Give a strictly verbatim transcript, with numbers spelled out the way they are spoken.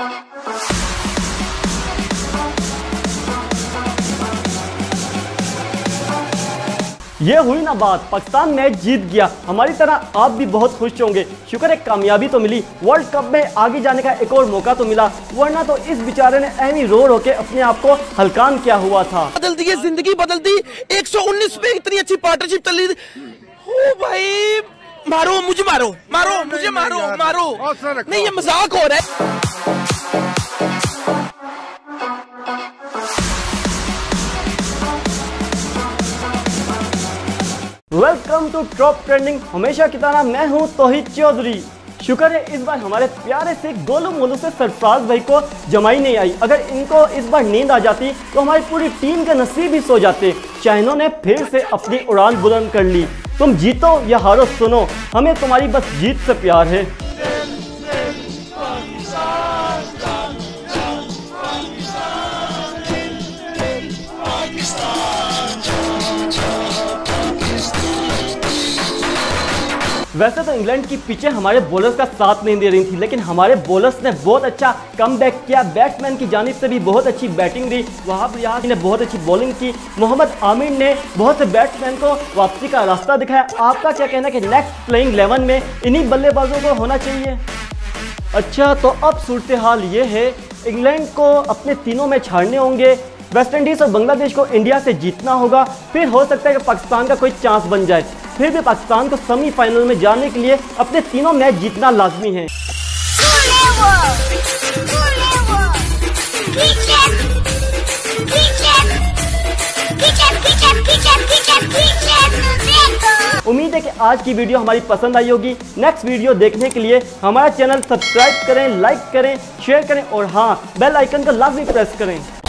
ये हुई ना बात, पाकिस्तान मैच जीत गया। हमारी तरह आप भी बहुत खुश होंगे। शुक्र है कामयाबी तो मिली, वर्ल्ड कप में आगे जाने का एक और मौका तो मिला, वरना तो इस बेचारे ने ऐवी रो रो के अपने आप को हलकान किया हुआ था। बदल दी, जिंदगी बदल दी। एक सौ उन्नीस पे इतनी अच्छी पार्टनरशिप चल रही थी। ओ भाई, मारो मुझे, मारो मारो मुझे, मारो मारो, नहीं ये मजाक हो रहा है। Welcome to top trending. हमेशा की तरह मैं हूं तौहीद चौधरी। शुक्र है इस बार हमारे प्यारे से गोलू मोलू से सरफराज भाई को जमाई नहीं आई। अगर इनको इस बार नींद आ जाती तो हमारी पूरी टीम के नसीब ही सो जाते। चाइनों ने फिर से अपनी उड़ान बुलंद कर ली। तुम जीतो या हारो सुनो, हमें तुम्हारी बस जीत से प्यार है। वैसे तो इंग्लैंड की पिचें हमारे बॉलर्स का साथ नहीं दे रही थी, लेकिन हमारे बॉलर्स ने बहुत अच्छा कमबैक किया। बैट्समैन की जानिब से भी बहुत अच्छी बैटिंग रही। वहाब रियाज ने बहुत अच्छी बॉलिंग की। मोहम्मद आमिर ने बहुत से बैट्समैन को वापसी का रास्ता दिखाया। आपका क्या कहना है कि नेक्स्ट प्लेइंग इलेवन में इन्हीं बल्लेबाजों को होना चाहिए? अच्छा, तो अब सूरत हाल ये है, इंग्लैंड को अपने तीनों मैच हारने होंगे, वेस्ट इंडीज और बांग्लादेश को इंडिया से जीतना होगा, फिर हो सकता है कि पाकिस्तान का कोई चांस बन जाए। फिर भी पाकिस्तान को सेमीफाइनल में जाने के लिए अपने तीनों मैच जीतना लाजमी है। उम्मीद है कि आज की वीडियो हमारी पसंद आई होगी। नेक्स्ट वीडियो देखने के लिए हमारा चैनल सब्सक्राइब करें, लाइक करें, शेयर करें और हाँ, बेल आइकन को लाजमी प्रेस करें।